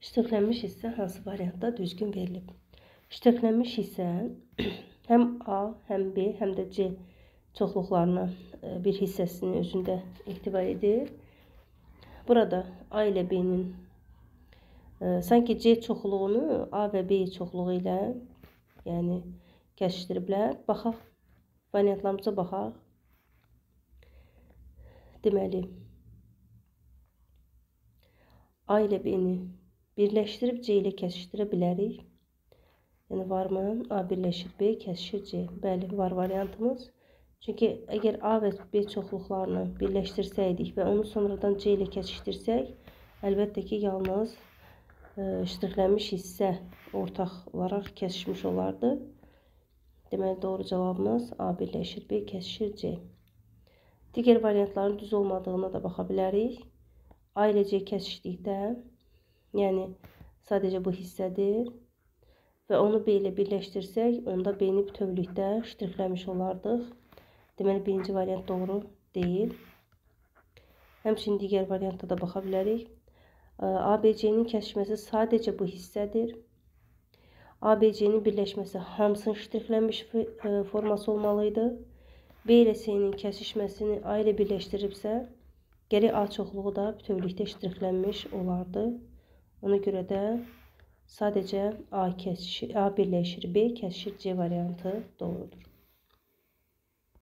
Ştöklənmiş hissə hansı variantda düzgün verilib? Ştöklənmiş hissə həm A, həm B, həm də C çoxluqlarına bir hissəsini özündə ehtiva edir. Burada A ilə B-nin sanki C çoxluğunu A və B çoxluğu ilə kəsişdiriblər. Baxaq, variantlarımıza baxaq. Deməli, A ilə B-ni birləşdirib C ilə kəsişdirə bilərik. Yəni varmı? A birləşir B, kəsişir C. Bəli, var variantımız. Çünki əgər A və B çoxluqlarını birləşdirsəydik və onu sonradan C ilə kəsişdirsək, əlbəttə ki, yalnız ştöklənmiş hissə ortaq olaraq kəsişmiş olardı. Deməli, doğru cavabımız A birləşir B, kəsişir C. Digər variantların düz olmadığına da baxa bilərik. A ilə C kəsişdikdə, yəni sadəcə bu hissədir və onu B ilə birləşdirsək, onda B-ni bütövlükdə ştökləmiş olardıq. Deməli, birinci variant doğru deyil. Həmçinin digər variantda da baxa bilərik. ABC-nin kəsişməsi sadəcə bu hissədir. ABC-nin birləşməsi hamısının ştöklənmiş forması olmalıydı. B ilə C-nin kəsişməsini A ilə birləşdiribsə, gərək A çoxluğu da bütövlükdə ştöklənmiş olardı. Ona görə də sadəcə A birləşir B, kəsişir C variantı doğrudur.